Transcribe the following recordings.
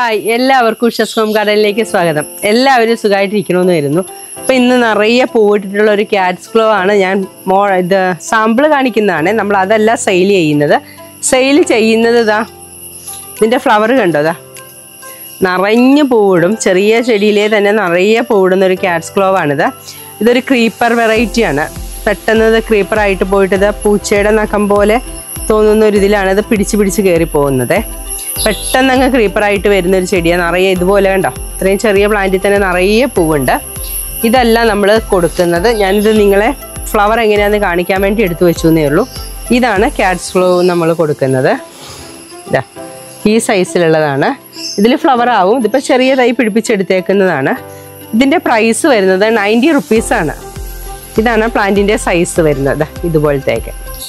Hi എല്ലാവർക്കും ഉഷസ് home ഗാർഡനിലേക്ക് സ്വാഗതം. എല്ലാവരും സുഖമായിട്ടിരിക്കണമെന്ന് വരുന്നു. അപ്പോൾ ഇന്ന് നിറയെ പൂവിട്ടിട്ടുള്ള ഒരു ക്യാറ്റ്സ് ഗ്ലോ ആണ് ഞാൻ ഇത് സാമ്പിൾ കാണിക്കുന്നതാണ്. നമ്മൾ അതല്ല സെയിൽ ചെയ്യുന്നത്. സെയിൽ ചെയ്യുന്നത് ഇതാ ഇതിൻ്റെ ഫ്ലവർ കണ്ടോ, ഇതാ നിറഞ്ഞ് പൂവിടും. ചെറിയ ചെടിയിലെ തന്നെ നിറയെ പൂവിടുന്ന ഒരു ക്യാറ്റ്സ് ഗ്ലോ ആണിത്. ഇതൊരു ക്രീപ്പർ വെറൈറ്റിയാണ്. പെട്ടെന്ന് ഇത് ക്രീപ്പറായിട്ട് പോയിട്ട് ഇത് പൂച്ചയുടെ നഖം പോലെ തോന്നുന്ന ഒരു ഇതിലാണ് ഇത് പിടിച്ച് കയറി പോകുന്നത്. പെട്ടെന്ന് അങ്ങ് ക്രീപ്പറായിട്ട് വരുന്നൊരു ചെടിയാണ്. നിറയെ ഇതുപോലെ കണ്ടോ, ഇത്രയും ചെറിയ പ്ലാന്റിൽ തന്നെ നിറയെ പൂവുണ്ട്. ഇതല്ല നമ്മൾ കൊടുക്കുന്നത്. ഞാനിത് നിങ്ങളെ ഫ്ലവർ എങ്ങനെയാണെന്ന് കാണിക്കാൻ വേണ്ടി എടുത്തു വെച്ചു എന്നേ ഉള്ളൂ. ഇതാണ് ക്യാറ്റ്സ് ഗ്ലോ നമ്മൾ കൊടുക്കുന്നത്. ഇതാ ഈ സൈസിലുള്ളതാണ്. ഇതിൽ ഫ്ലവർ ആവും. ഇതിപ്പോൾ ചെറിയ തൈ പിടിപ്പിച്ചെടുത്തേക്കുന്നതാണ്. ഇതിൻ്റെ പ്രൈസ് വരുന്നത് 90 റുപ്പീസാണ്. ഇതാണ് പ്ലാന്റിൻ്റെ സൈസ് വരുന്നത്. ഇതുപോലത്തേക്ക്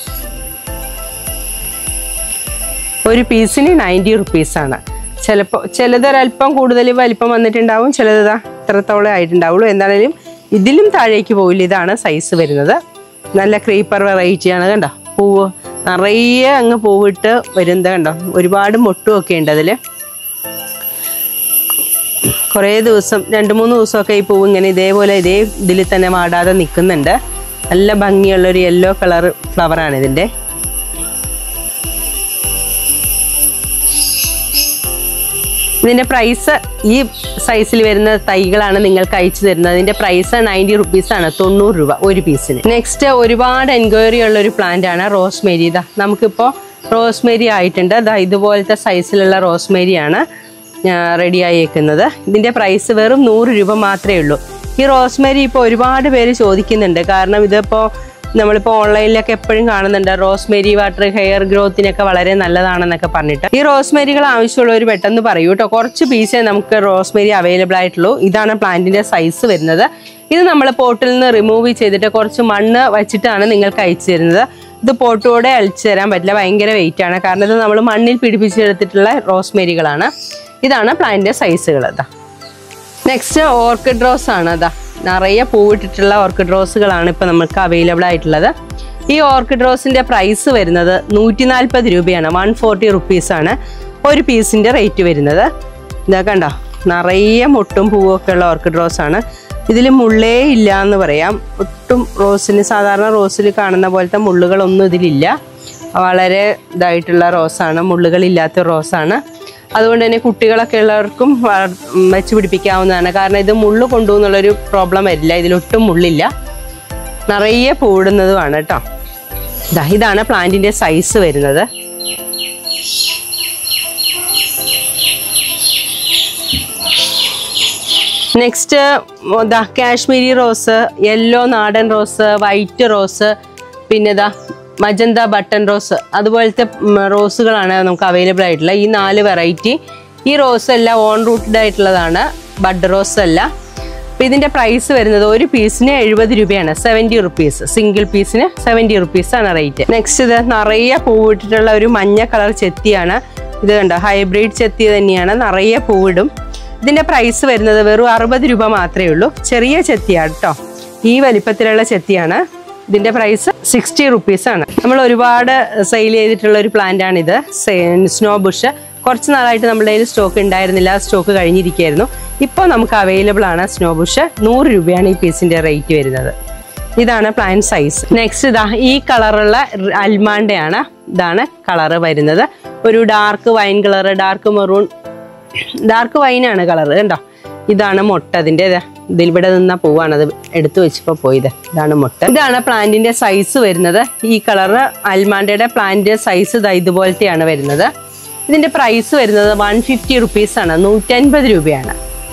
ഒരു പീസിന് 90 റുപ്പീസാണ്. ചിലതൊരല്പം കൂടുതൽ വലിപ്പം വന്നിട്ടുണ്ടാവും, ചിലത് ഇത്രത്തോളം ആയിട്ടുണ്ടാവുള്ളൂ. എന്താണെങ്കിലും ഇതിലും താഴേക്ക് പോവില്ല. ഇതാണ് സൈസ് വരുന്നത്. നല്ല ക്രീപ്പർ വെറൈറ്റിയാണ്. കണ്ടോ, പൂവ് നിറയെ അങ്ങ് പൂവിട്ട് വരുന്നത് കണ്ടോ. ഒരുപാട് മൊട്ടുമൊക്കെ ഉണ്ട് അതിൽ. കുറേ ദിവസം 2-3 ദിവസമൊക്കെ ഈ പൂവ് ഇങ്ങനെ ഇതേപോലെ ഇതേ ഇതിൽ തന്നെ വാടാതെ നിൽക്കുന്നുണ്ട്. നല്ല ഭംഗിയുള്ളൊരു യെല്ലോ കളർ ഫ്ലവറാണ് ഇതിൻ്റെ. ഇതിൻ്റെ പ്രൈസ് ഈ സൈസിൽ വരുന്ന തൈകളാണ് നിങ്ങൾക്ക് അയച്ചു തരുന്നത്. അതിൻ്റെ പ്രൈസ് 90 റുപ്പീസാണ്, 90 രൂപ ഒരു പീസിന്. നെക്സ്റ്റ് ഒരുപാട് എൻക്വയറി ഉള്ളൊരു പ്ലാന്റ് ആണ് റോസ്മേരി. ഇതാ നമുക്കിപ്പോൾ റോസ്മേരി ആയിട്ടുണ്ട്. ഇതാ ഇതുപോലത്തെ സൈസിലുള്ള റോസ്മേരിയാണ് റെഡി ആയേക്കുന്നത്. ഇതിൻ്റെ പ്രൈസ് വെറും 100 രൂപ മാത്രമേ ഉള്ളൂ. ഈ റോസ്മേരി ഇപ്പോൾ ഒരുപാട് പേര് ചോദിക്കുന്നുണ്ട്. കാരണം ഇതിപ്പോൾ നമ്മളിപ്പോൾ ഓൺലൈനിലൊക്കെ എപ്പോഴും കാണുന്നുണ്ട് റോസ്മേരി വാട്ടർ ഹെയർ ഗ്രോത്തിനൊക്കെ വളരെ നല്ലതാണെന്നൊക്കെ പറഞ്ഞിട്ട്. ഈ റോസ്മേരികൾ ആവശ്യമുള്ളവർ പെട്ടെന്ന് പറയൂ കേട്ടോ. കുറച്ച് പീസേ നമുക്ക് റോസ്മേരി അവൈലബിൾ ആയിട്ടുള്ളൂ. ഇതാണ് പ്ലാന്റിൻ്റെ സൈസ് വരുന്നത്. ഇത് നമ്മൾ പോട്ടിൽ നിന്ന് റിമൂവ് ചെയ്തിട്ട് കുറച്ച് മണ്ണ് വെച്ചിട്ടാണ് നിങ്ങൾക്ക് അയച്ചു തരുന്നത്. ഇത് പോട്ടോടെ അഴിച്ചു തരാൻ പറ്റില്ല, ഭയങ്കര വെയിറ്റ് ആണ്. കാരണം ഇത് നമ്മൾ മണ്ണിൽ പിടിപ്പിച്ചെടുത്തിട്ടുള്ള റോസ്മേരികളാണ്. ഇതാണ് പ്ലാന്റിൻ്റെ സൈസുകൾ. ഇതാ നെക്സ്റ്റ് ഓർക്കിഡ് റോസ് ആണ്. അതാ നിറയെ പൂവിട്ടിട്ടുള്ള ഓർക്കിഡ് റോസുകളാണ് ഇപ്പോൾ നമുക്ക് അവൈലബിൾ ആയിട്ടുള്ളത്. ഈ ഓർക്കിഡ് റോസിൻ്റെ പ്രൈസ് വരുന്നത് 140 രൂപയാണ്. 140 റുപ്പീസാണ് ഒരു പീസിൻ്റെ റേറ്റ് വരുന്നത്. ഇതാ കണ്ടോ, നിറയെ മുട്ടും പൂവൊക്കെ ഉള്ള ഓർക്കിഡ് റോസാണ്. ഇതിൽ മുള്ളേ ഇല്ല എന്ന് പറയാം. ഒട്ടും റോസിന് സാധാരണ റോസിൽ കാണുന്ന പോലത്തെ മുള്ളുകളൊന്നും ഇതിലില്ല. വളരെ ഇതായിട്ടുള്ള റോസാണ്, മുള്ളുകളില്ലാത്ത റോസാണ്. അതുകൊണ്ട് തന്നെ കുട്ടികളൊക്കെ ഉള്ളവർക്കും വെച്ച് പിടിപ്പിക്കാവുന്നതാണ്. കാരണം ഇത് മുള്ളു കൊണ്ടുപോകുന്നുള്ളൊരു പ്രോബ്ലം വരില്ല. ഇതിലൊട്ടും മുള്ളില്ല, നിറയെ പൂടുന്നതുമാണ് കേട്ടോ. ഇതാണ് പ്ലാന്റിൻ്റെ സൈസ് വരുന്നത്. നെക്സ്റ്റ് കാശ്മീരി റോസ്, യെല്ലോ നാടൻ റോസ്, വൈറ്റ് റോസ്, പിന്നെ മജന്ത ബട്ടൺ റോസ്, അതുപോലത്തെ റോസുകളാണ് നമുക്ക് അവൈലബിൾ ആയിട്ടുള്ള ഈ 4 വെറൈറ്റി. ഈ റോസ് എല്ലാം ഓൺ റൂട്ടഡ് ആയിട്ടുള്ളതാണ്, ബഡ് റോസ് അല്ല. അപ്പോൾ ഇതിൻ്റെ പ്രൈസ് വരുന്നത് ഒരു പീസിന് 70 രൂപയാണ്, 70 റുപ്പീസ്. സിംഗിൾ പീസിന് 70 റുപ്പീസാണ് റേറ്റ്. നെക്സ്റ്റ് ഇത് നിറയെ പൂവിട്ടിട്ടുള്ള ഒരു മഞ്ഞ കളർ ചെത്തിയാണ്. ഇത് കണ്ടോ, ഹൈബ്രിഡ് ചെത്തി തന്നെയാണ്, നിറയെ പൂവിടും. ഇതിൻ്റെ പ്രൈസ് വരുന്നത് വെറും 60 രൂപ മാത്രമേ ഉള്ളൂ. ചെറിയ ചെത്തിയാണ് കേട്ടോ, ഈ വലിപ്പത്തിലുള്ള ചെത്തിയാണ്. ഇതിൻ്റെ പ്രൈസ് 60 റുപ്പീസാണ്. നമ്മൾ ഒരുപാട് സെയിൽ ചെയ്തിട്ടുള്ള ഒരു പ്ലാന്റാണിത്, സ്നോ ബുഷ്. കുറച്ച് നാളായിട്ട് നമ്മുടെ കയ്യിൽ സ്റ്റോക്ക് ഉണ്ടായിരുന്നില്ല, സ്റ്റോക്ക് കഴിഞ്ഞിരിക്കുകയായിരുന്നു. ഇപ്പോൾ നമുക്ക് അവൈലബിൾ ആണ് സ്നോ ബുഷ്. 100 രൂപയാണ് ഈ പീസിൻ്റെ റേറ്റ് വരുന്നത്. ഇതാണ് പ്ലാന്റ് സൈസ്. നെക്സ്റ്റ് ഈ കളറുള്ള അൽമാണ്ടയാണ്. ഇതാണ് കളറ് വരുന്നത്. ഒരു dark wine colour, dark maroon, dark വൈനാണ് കളറ് കണ്ടോ. ഇതാണ് മുട്ട. അതിൻ്റെ ഇതിൽവിടെ നിന്ന പൂവാണ്, അത് എടുത്തു വെച്ചപ്പോൾ പോയത്. ഇതാണ് മുട്ട. ഇതാണ് പ്ലാന്റിൻ്റെ സൈസ് വരുന്നത്. ഈ കളറ് അൽമാണ്ടയുടെ പ്ലാന്റ് സൈസ് ഇതുപോലത്തെയാണ് വരുന്നത്. ഇതിൻ്റെ പ്രൈസ് വരുന്നത് 150 റുപ്പീസാണ്, 150 രൂപയാണ്.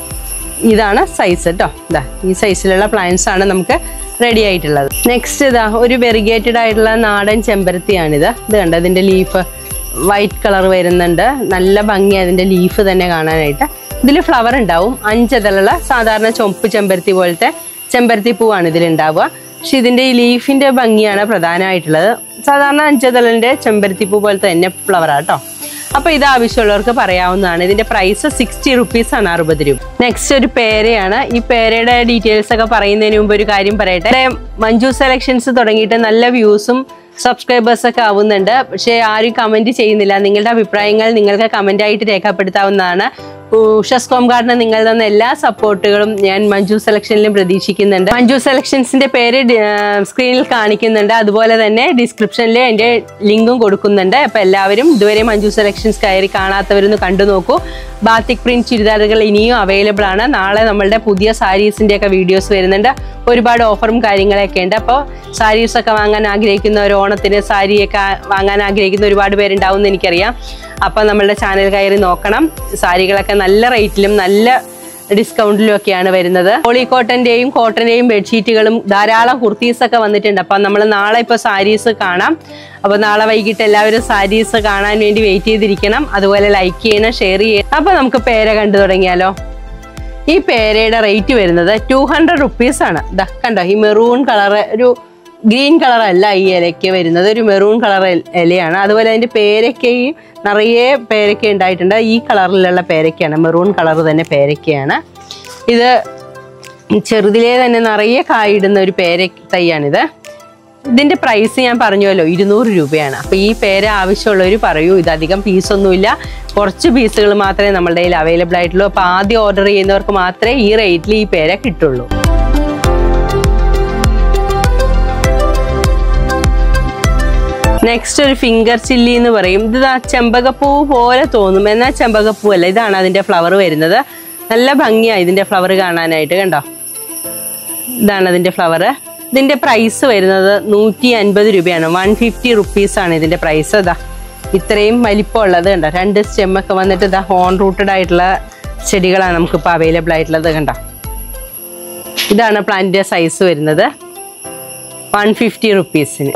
ഇതാണ് സൈസ് കേട്ടോ. ഈ സൈസിലുള്ള പ്ലാന്റ്സ് ആണ് നമുക്ക് റെഡി ആയിട്ടുള്ളത്. നെക്സ്റ്റ് ഒരു വെറിഗേറ്റഡ് ആയിട്ടുള്ള നാടൻ ചെമ്പരത്തിയാണിത്. ഇത് കണ്ടോ, ഇതിൻ്റെ ലീഫ് വൈറ്റ് കളർ വരുന്നുണ്ട്. നല്ല ഭംഗി അതിൻ്റെ ലീഫ് തന്നെ കാണാനായിട്ട്. ഇതിൽ ഫ്ലവർ ഉണ്ടാവും. 5 ഇതളുള്ള സാധാരണ ചുവപ്പ് ചെമ്പരത്തി പോലത്തെ ചെമ്പരത്തി പൂവാണ് ഇതിലുണ്ടാവുക. പക്ഷെ ഇതിൻ്റെ ഈ ലീഫിൻ്റെ ഭംഗിയാണ് പ്രധാനമായിട്ടുള്ളത്. സാധാരണ 5 ഇതളിൻ്റെ ചെമ്പരത്തി പൂ പോലത്തെ തന്നെ ഫ്ലവറാണ് കേട്ടോ. അപ്പോൾ ഇത് ആവശ്യമുള്ളവർക്ക് പറയാവുന്നതാണ്. ഇതിൻ്റെ പ്രൈസ് 60 റുപ്പീസാണ്, 60 രൂപ. നെക്സ്റ്റ് ഒരു പേരയാണ്. ഈ പേരയുടെ ഡീറ്റെയിൽസ് ഒക്കെ പറയുന്നതിന് മുമ്പ് ഒരു കാര്യം പറയട്ടെ. മഞ്ജു സെലക്ഷൻസ് തുടങ്ങിയിട്ട് നല്ല വ്യൂസും സബ്സ്ക്രൈബേഴ്സ് ഒക്കെ ആവുന്നുണ്ട്. പക്ഷേ ആരും കമൻറ്റ് ചെയ്യുന്നില്ല. നിങ്ങളുടെ അഭിപ്രായങ്ങൾ നിങ്ങൾക്ക് കമൻ്റായിട്ട് രേഖപ്പെടുത്താവുന്നതാണ്. ഉഷസ് ഹോം ഗാർഡന് നിങ്ങൾ തന്ന എല്ലാ സപ്പോർട്ടുകളും ഞാൻ മഞ്ജു സെലക്ഷനിലും പ്രതീക്ഷിക്കുന്നുണ്ട്. മഞ്ജു സെലക്ഷൻസിന്റെ പേര് സ്ക്രീനിൽ കാണിക്കുന്നുണ്ട്. അതുപോലെ തന്നെ ഡിസ്ക്രിപ്ഷനിൽ എൻ്റെ ലിങ്കും കൊടുക്കുന്നുണ്ട്. അപ്പോൾ എല്ലാവരും ഇതുവരെ മഞ്ജു സെലക്ഷൻസ് കയറി കാണാത്തവരൊന്ന് കണ്ടു നോക്കൂ. ബാത്തിക് പ്രിന്റ് ചുരിദാറുകൾ ഇനിയും അവൈലബിൾ ആണ്. നാളെ നമ്മളുടെ പുതിയ സാരീസിന്റെ ഒക്കെ വീഡിയോസ് വരുന്നുണ്ട്. ഒരുപാട് ഓഫറും കാര്യങ്ങളൊക്കെ ഉണ്ട്. അപ്പോൾ സാരീസ് ഒക്കെ വാങ്ങാൻ ആഗ്രഹിക്കുന്നവർ, ഓണത്തിന് സാരിയൊക്കെ വാങ്ങാൻ ആഗ്രഹിക്കുന്ന ഒരുപാട് പേരുണ്ടാവും എന്ന് എനിക്കറിയാം. അപ്പോൾ നമ്മളുടെ ചാനൽ കയറി നോക്കണം. സാരികളൊക്കെ നല്ല റേറ്റിലും നല്ല ഡിസ്കൗണ്ടിലും ഒക്കെയാണ് വരുന്നത്. പോളി കോട്ടന്റെയും കോട്ടന്റെയും ബെഡ്ഷീറ്റുകളും ധാരാളം കുർത്തീസൊക്കെ വന്നിട്ടുണ്ട്. അപ്പം നമ്മൾ നാളെ ഇപ്പോൾ സാരീസ് കാണാം. അപ്പോൾ നാളെ വൈകിട്ട് എല്ലാവരും സാരീസ് കാണാൻ വേണ്ടി വെയിറ്റ് ചെയ്തിരിക്കണം. അതുപോലെ ലൈക്ക് ചെയ്യണം, ഷെയർ ചെയ്യണം. അപ്പോൾ നമുക്ക് പേര കണ്ടു തുടങ്ങിയാലോ. ഈ പേരയുടെ റേറ്റ് വരുന്നത് 200 റുപ്പീസാണ്. ഇതാ കണ്ടോ, ഈ മെറൂൺ കളർ, ഒരു ഗ്രീൻ കളർ അല്ല ഈ ഇലയ്ക്ക് വരുന്നത്, ഒരു മെറൂൺ കളർ ഇലയാണ്. അതുപോലെ അതിൻ്റെ പേരയ്ക്കയും നിറയെ പേരയ്ക്ക ഉണ്ടായിട്ടുണ്ട്. ഈ കളറിലുള്ള പേരയ്ക്കയാണ്, മെറൂൺ കളർ തന്നെ പേരയ്ക്കയാണ്. ഇത് ചെറുതിലേ തന്നെ നിറയെ കായിടുന്ന ഒരു പേര തൈയാണിത്. ഇതിൻ്റെ പ്രൈസ് ഞാൻ പറഞ്ഞുവല്ലോ, 200 രൂപയാണ്. അപ്പോൾ ഈ പേര ആവശ്യമുള്ളവർ പറയൂ. ഇതധികം പീസൊന്നുമില്ല, കുറച്ച് പീസുകൾ മാത്രമേ നമ്മളുടെ കയ്യിൽ അവൈലബിൾ ആയിട്ടുള്ളൂ. അപ്പോൾ ആദ്യം ഓർഡർ ചെയ്യുന്നവർക്ക് മാത്രമേ ഈ റേറ്റിൽ ഈ പേര കിട്ടുള്ളൂ. നെക്സ്റ്റ് ഒരു ഫിംഗർ ചില്ലി എന്ന് പറയും. ഇത് ചെമ്പകപ്പൂ പോലെ തോന്നും, എന്നാൽ ചെമ്പകപ്പൂ അല്ല. ഇതാണ് അതിൻ്റെ ഫ്ലവർ വരുന്നത്. നല്ല ഭംഗിയാണ് ഇതിൻ്റെ ഫ്ലവർ കാണാനായിട്ട്. കണ്ടോ, ഇതാണ് അതിൻ്റെ ഫ്ലവർ. ഇതിൻ്റെ പ്രൈസ് വരുന്നത് 150 രൂപയാണ്. 150 റുപ്പീസാണ് ഇതിൻ്റെ പ്രൈസ്. ഇതാ ഇത്രയും വലിപ്പമുള്ളത് കണ്ടോ, 2 സ്റ്റെമ്മൊക്കെ വന്നിട്ട് ഇതാ ഓൺ റൂട്ടഡ് ആയിട്ടുള്ള ചെടികളാണ് നമുക്കിപ്പോൾ അവൈലബിൾ ആയിട്ടുള്ളത്. കണ്ടോ, ഇതാണ് പ്ലാന്റിൻ്റെ സൈസ് വരുന്നത്. 150 റുപ്പീസിന്.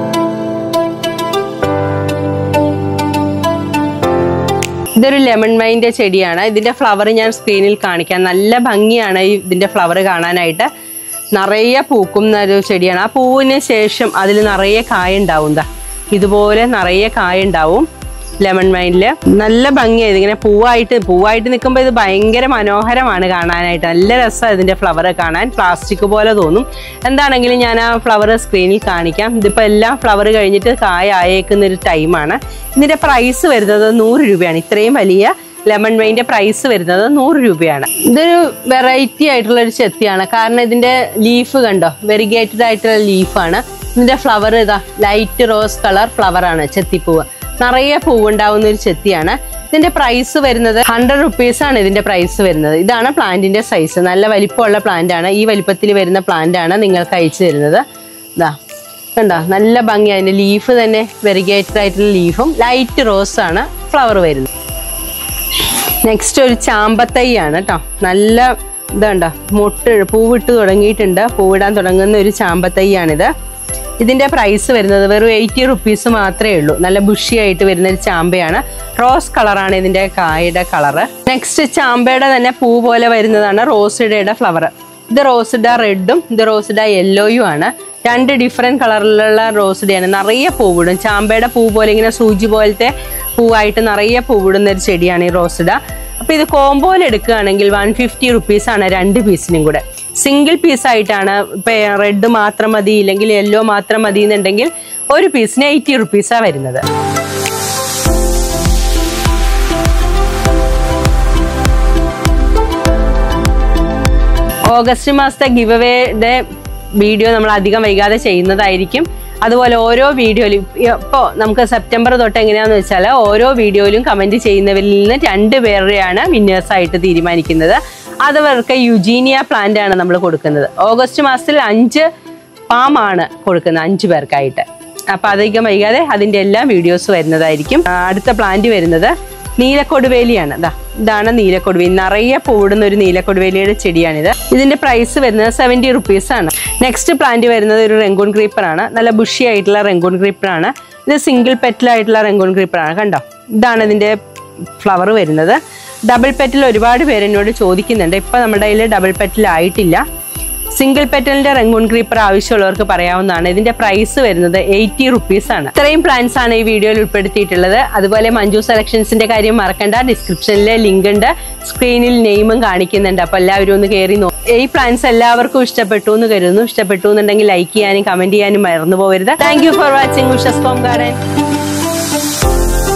ഇതൊരു ലെമൺ മൈൻ്റെ ചെടിയാണ്. ഇതിൻ്റെ ഫ്ലവർ ഞാൻ സ്ക്രീനിൽ കാണിക്കാം. നല്ല ഭംഗിയാണ് ഇതിൻ്റെ ഫ്ലവർ കാണാനായിട്ട്. നിറയെ പൂക്കുന്ന ഒരു ചെടിയാണ്. ആ പൂവിന് ശേഷം അതിൽ നിറയെ കായ ഉണ്ടാവും. ഇതുപോലെ നിറയെ കായ ഉണ്ടാവും ലെമൺ മൈനിൽ. നല്ല ഭംഗിയാണ് ഇതിങ്ങനെ പൂവായിട്ട് നിൽക്കുമ്പോൾ ഇത് ഭയങ്കര മനോഹരമാണ് കാണാനായിട്ട്. നല്ല രസമാണ് ഇതിൻ്റെ ഫ്ലവർ കാണാൻ. പ്ലാസ്റ്റിക് പോലെ തോന്നും. എന്താണെങ്കിലും ഞാൻ ആ ഫ്ലവർ സ്ക്രീനിൽ കാണിക്കാം. ഇതിപ്പോൾ എല്ലാം ഫ്ലവർ കഴിഞ്ഞിട്ട് കായ ആയേക്കുന്ന ഒരു ടൈമാണ്. ഇതിൻ്റെ പ്രൈസ് വരുന്നത് 100 രൂപയാണ്. ഇത്രയും വലിയ ലെമൺ മൈൻ്റെ പ്രൈസ് വരുന്നത് 100 രൂപയാണ്. ഇതൊരു വെറൈറ്റി ആയിട്ടുള്ള ഒരു ചെത്തിയാണ്. കാരണം ഇതിൻ്റെ ലീഫ് കണ്ടോ, വെരിഗേറ്റഡ് ആയിട്ടുള്ള ലീഫാണ്. ഇതിൻ്റെ ഫ്ലവർ ഇതാ ലൈറ്റ് റോസ് കളർ ഫ്ലവറാണ്, ചെത്തിപ്പൂവ്. നിറയെ പൂവുണ്ടാവുന്ന ഒരു ചെത്തിയാണ്. ഇതിൻ്റെ പ്രൈസ് വരുന്നത് 100 റുപ്പീസാണ്. ഇതിൻ്റെ പ്രൈസ് വരുന്നത്. ഇതാണ് പ്ലാന്റിൻ്റെ സൈസ്. നല്ല വലിപ്പമുള്ള പ്ലാന്റ് ആണ്. ഈ വലിപ്പത്തിൽ വരുന്ന പ്ലാന്റ് ആണ് നിങ്ങൾക്ക് അയച്ചു തരുന്നത്. ഇതാ കണ്ടോ, നല്ല ഭംഗി. അതിൻ്റെ ലീഫ് തന്നെ വെരിഗേറ്റഡ് ആയിട്ടുള്ള ലീഫും ലൈറ്റ് റോസ് ആണ് ഫ്ലവർ വരുന്നത്. നെക്സ്റ്റ് ഒരു ചാമ്പത്തൈയാണ് കേട്ടോ. നല്ല ഇതുണ്ടോ, പൂവിട്ട് തുടങ്ങിയിട്ടുണ്ട്. പൂവിടാൻ തുടങ്ങുന്ന ഒരു ചാമ്പത്തൈയാണിത്. ഇതിൻ്റെ പ്രൈസ് വരുന്നത് വെറും 80 റുപ്പീസ് മാത്രമേ ഉള്ളൂ. നല്ല ബുഷി ആയിട്ട് വരുന്ന ഒരു ചാമ്പയാണ്. റോസ് കളറാണ് ഇതിൻ്റെ കായയുടെ കളറ്. നെക്സ്റ്റ് ചാമ്പയുടെ തന്നെ പൂ പോലെ വരുന്നതാണ് റോസിഡയുടെ ഫ്ലവർ. ഇത് റോസിഡ റെഡും ഇത് റോസിഡ യെല്ലോയും ആണ്. 2 ഡിഫറെൻറ്റ് കളറിലുള്ള റോസിഡയാണ്. നിറയെ പൂവിടും. ചാമ്പയുടെ പൂ പോലെ ഇങ്ങനെ സൂചി പോലത്തെ പൂവായിട്ട് നിറയെ പൂവിടുന്ന ഒരു ചെടിയാണ് ഈ റോസിഡ. അപ്പോൾ ഇത് കോമ്പോയിൽ എടുക്കുകയാണെങ്കിൽ 150 റുപ്പീസാണ് 2 പീസിനും കൂടെ. സിംഗിൾ പീസായിട്ടാണ്. ഇപ്പം റെഡ് മാത്രം മതി, ഇല്ലെങ്കിൽ യെല്ലോ മാത്രം മതി എന്നുണ്ടെങ്കിൽ ഒരു പീസിന് 80 റുപ്പീസാണ് വരുന്നത്. ഓഗസ്റ്റ് മാസത്തെ ഗിവ് അവേയുടെ വീഡിയോ നമ്മൾ അധികം വൈകാതെ ചെയ്യുന്നതായിരിക്കും. അതുപോലെ ഓരോ വീഡിയോയിലും ഇപ്പോൾ നമുക്ക് സെപ്റ്റംബർ തൊട്ട് എങ്ങനെയാണെന്ന് വെച്ചാൽ ഓരോ വീഡിയോയിലും കമൻറ്റ് ചെയ്യുന്നവരിൽ നിന്ന് 2 പേരെയാണ് വിന്നേഴ്സായിട്ട് തീരുമാനിക്കുന്നത്. അതവർക്ക് യുജീനിയ പ്ലാന്റ് ആണ് നമ്മൾ കൊടുക്കുന്നത്. ഓഗസ്റ്റ് മാസത്തിൽ 5 പാമാണ് കൊടുക്കുന്നത് 5 പേർക്കായിട്ട്. അപ്പോൾ അധികം വൈകാതെ അതിൻ്റെ എല്ലാ വീഡിയോസ് വരുന്നതായിരിക്കും. അടുത്ത പ്ലാന്റ് വരുന്നത് നീലക്കൊടുവേലിയാണ്. ഇതാണ് നീലക്കൊടുവേലി. നിറയെ പൂടുന്ന ഒരു നീലക്കൊടുവേലിയുടെ ചെടിയാണിത്. ഇതിൻ്റെ പ്രൈസ് വരുന്നത് 70 റുപ്പീസാണ്. നെക്സ്റ്റ് പ്ലാന്റ് വരുന്നത് ഒരു റെങ്കൂൺ ക്രീപ്പറാണ്. നല്ല ബുഷി ആയിട്ടുള്ള റെങ്കൂൺ ക്രീപ്പറാണ്. ഇത് സിംഗിൾ പെറ്റലായിട്ടുള്ള റെങ്കൂൺ ക്രീപ്പറാണ്. കണ്ടോ, ഇതാണ് ഇതിൻ്റെ ഫ്ലവർ വരുന്നത്. ഡബിൾ പെറ്റൽ ഒരുപാട് പേര് എന്നോട് ചോദിക്കുന്നുണ്ട്. ഇപ്പം നമ്മുടെ കയ്യിൽ ഡബിൾ പെറ്റൽ ആയിട്ടില്ല. സിംഗിൾ പെറ്റലിന്റെ റെങ്കൂൺ ക്രീപ്പർ ആവശ്യമുള്ളവർക്ക് പറയാവുന്നതാണ്. ഇതിന്റെ പ്രൈസ് വരുന്നത് 80 റുപ്പീസാണ്. ഇത്രയും പ്ലാന്റ്സ് ആണ് ഈ വീഡിയോയിൽ ഉൾപ്പെടുത്തിയിട്ടുള്ളത്. അതുപോലെ മഞ്ജു സെലക്ഷൻസിന്റെ കാര്യം മറക്കണ്ട. ഡിസ്ക്രിപ്ഷനിലെ ലിങ്ക് ഉണ്ട്, സ്ക്രീനിൽ നെയിമും കാണിക്കുന്നുണ്ട്. അപ്പോൾ എല്ലാവരും ഒന്ന് കയറി നോക്കും. ഈ പ്ലാന്റ്സ് എല്ലാവർക്കും ഇഷ്ടപ്പെട്ടു എന്ന് കരുതുന്നു. ഇഷ്ടപ്പെട്ടു എന്നുണ്ടെങ്കിൽ ലൈക്ക് ചെയ്യാനും കമന്റ് ചെയ്യാനും മറന്നു പോകരുത്. Thank you for watching Ushas home garden.